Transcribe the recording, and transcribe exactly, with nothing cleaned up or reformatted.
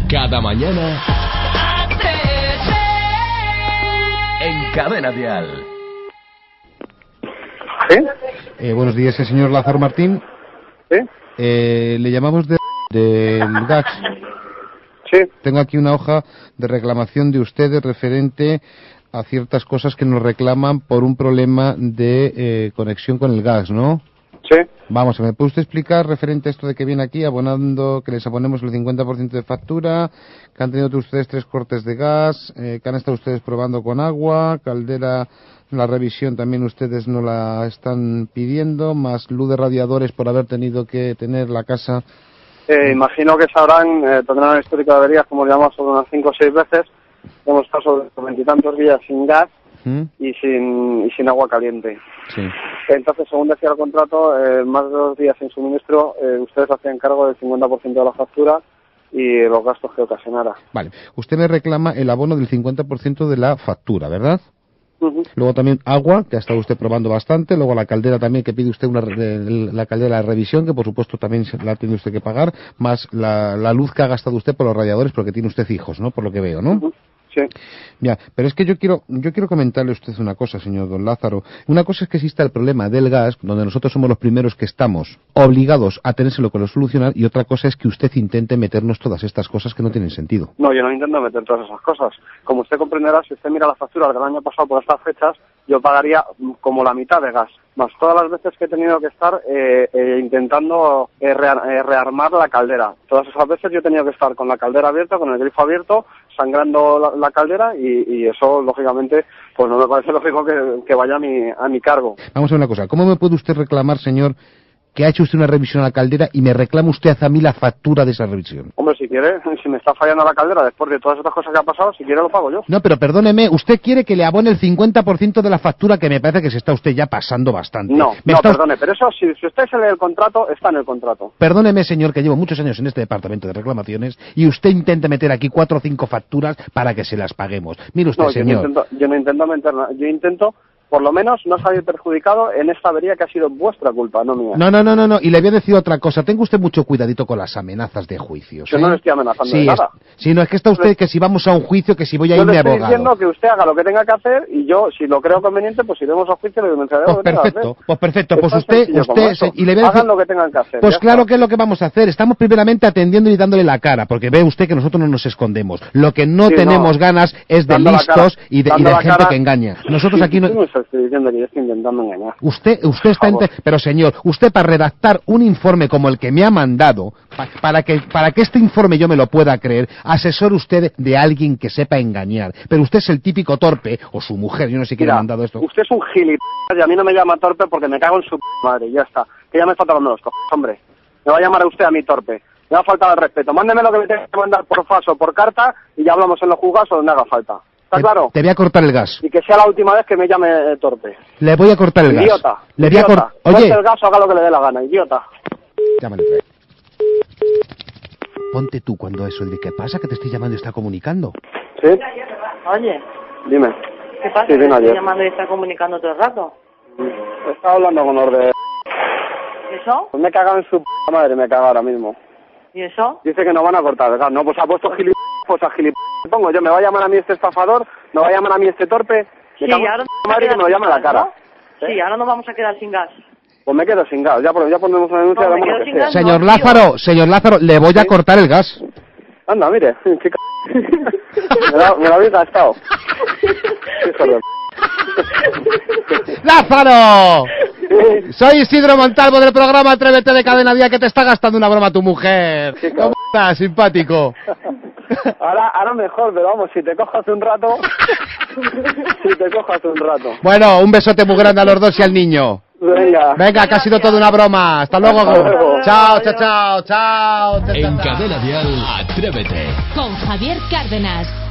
Cada mañana en Cadena Dial. ¿Sí? Eh, buenos días, el señor Lázaro Martín. ¿Sí? Eh, le llamamos de del gas. Sí. Tengo aquí una hoja de reclamación de ustedes referente a ciertas cosas que nos reclaman por un problema de eh, conexión con el gas, ¿no? Sí. Vamos, ¿me puede usted explicar referente a esto de que viene aquí abonando, que les abonemos el cincuenta por ciento de factura, que han tenido ustedes tres cortes de gas, eh, que han estado ustedes probando con agua, caldera, la revisión también ustedes no la están pidiendo, más luz de radiadores por haber tenido que tener la casa? Eh, imagino que sabrán, eh, tendrán el histórico de averías, como llamamos, sobre unas cinco o seis veces. Hemos estado sobre veintitantos días sin gas ¿Mm? y sin y sin agua caliente. Sí. Entonces, según decía el contrato, eh, más de dos días sin suministro, eh, ustedes hacían cargo del cincuenta por ciento de la factura y los gastos que ocasionara. Vale. Usted me reclama el abono del cincuenta por ciento de la factura, ¿verdad? Uh-huh. Luego también agua, que ha estado usted probando bastante. Luego la caldera también, que pide usted una de, la caldera de revisión, que por supuesto también la tiene usted que pagar. Más la, la luz que ha gastado usted por los radiadores, porque tiene usted hijos, ¿no? Por lo que veo, ¿no? Uh-huh. Sí. Ya, pero es que yo quiero, yo quiero comentarle a usted una cosa, señor don Lázaro. Una cosa es que exista el problema del gas, donde nosotros somos los primeros que estamos obligados a tenérselo que lo solucionar, y otra cosa es que usted intente meternos todas estas cosas que no tienen sentido. No, yo no intento meter todas esas cosas. Como usted comprenderá, si usted mira la factura del año pasado por estas fechas, yo pagaría como la mitad de gas, más todas las veces que he tenido que estar eh, eh, intentando eh, rea- eh, rearmar la caldera. Todas esas veces yo he tenido que estar con la caldera abierta, con el grifo abierto, sangrando la, la caldera, y, y eso, lógicamente, pues no me parece lógico que, que vaya a mi, a mi cargo. Vamos a ver una cosa. ¿Cómo me puede usted reclamar, señor, que ha hecho usted una revisión a la caldera y me reclama usted hacia mí la factura de esa revisión? Hombre, si quiere, si me está fallando la caldera después de todas estas cosas que ha pasado, si quiere lo pago yo. No, pero perdóneme, usted quiere que le abone el cincuenta por ciento de la factura, que me parece que se está usted ya pasando bastante. No, Me no, está... perdone, pero eso, si, si usted se lee el contrato, está en el contrato. Perdóneme, señor, que llevo muchos años en este departamento de reclamaciones y usted intenta meter aquí cuatro o cinco facturas para que se las paguemos. Mire usted, No, señor. Yo no, intento, yo no intento meter nada. Yo intento, por lo menos, no salir perjudicado en esta avería que ha sido vuestra culpa, no mía. No, no, no, no, no. Y le voy a decir otra cosa. Tenga usted mucho cuidadito con las amenazas de juicios. Yo ¿eh? no le estoy amenazando sí, de nada. Es... Sí, no, es que está usted que si vamos a un juicio, que si voy a yo irme le estoy abogado. diciendo que usted haga lo que tenga que hacer y yo, si lo creo conveniente, pues iremos a juicio y le denunciaré Pues lo que tenga que perfecto, hacer. pues perfecto. Es Pues tan usted, sencillo como usted, eso. se... y le voy a decir... Hagan lo que tengan que hacer. Pues ya claro está. que es lo que vamos a hacer. Estamos primeramente atendiendo y dándole la cara, porque ve usted que nosotros no nos escondemos. Lo que no Sí, tenemos no. ganas es de Dando la cara, listos y de, y dando de la gente cara. que engaña. Nosotros aquí no... Tú me estás diciendo que yo estoy intentando engañar. Usted, usted está... Por favor. ente- Pero señor, usted para redactar un informe como el que me ha mandado, pa- para que, para que este informe yo me lo pueda creer, asesore usted de alguien que sepa engañar. Pero usted es el típico torpe, o su mujer, yo no sé quién Mira, ha mandado esto. usted es un gilipollas y a mí no me llama torpe porque me cago en su p- madre, ya está. Que ya me está tocando los cojones, hombre. Me va a llamar a usted a mí torpe. Me va a faltar el respeto. Mándeme lo que me tenga que mandar por fax o por carta y ya hablamos en los juzgados o donde haga falta. ¿Está Te, claro? te voy a cortar el gas. Y que sea la última vez que me llame eh, torpe. Le voy a cortar el Idiota. gas. Le voy a idiota. cortar... Oye... Corte el gas o haga lo que le dé la gana, idiota. Llámale. Ponte tú cuando eso. ¿De qué pasa? Que te estoy llamando y está comunicando. ¿Sí? Oye, Dime. ¿qué pasa? Sí, ¿Que dime te estoy ayer. llamando y está comunicando todo el rato? Estaba hablando con los de... ¿Eso? Pues me cagan en su p madre, me caga ahora mismo. ¿Y eso? Dice que no van a cortar el gas. No, pues ha puesto gilipollas, pues a gilipollas le pongo yo. Me va a llamar a mí este estafador, me va a llamar a mí este torpe. Me Sí, cago en ahora su nos vamos a madre que quedar me lo llame a la sin gas, cara. ¿no? Sí, ahora nos vamos a quedar sin gas. Pues me quedo sin gas. Ya, pon- ya pondremos una denuncia No, de me lo quedo que sin sea. gas. Señor no, Lázaro, señor Lázaro, le voy a ¿Sí? cortar el gas. Anda, mire. Qué c... me, la, me lo habéis gastado. Hijo de... ¡Lázaro! Soy Isidro Montalvo del programa Atrévete de Cadena Dial, que te está gastando una broma tu mujer. Sí, ¿Cómo claro. estás, simpático? Ahora, ahora mejor, pero vamos, si te cojo hace un rato... si te cojo hace un rato. Bueno, un besote muy grande a los dos y al niño. Venga. Venga, que ha sido toda una broma. Hasta luego. Hasta luego. Chao, chao, chao, chao. En Cadena Dial, Atrévete. Con Javier Cárdenas.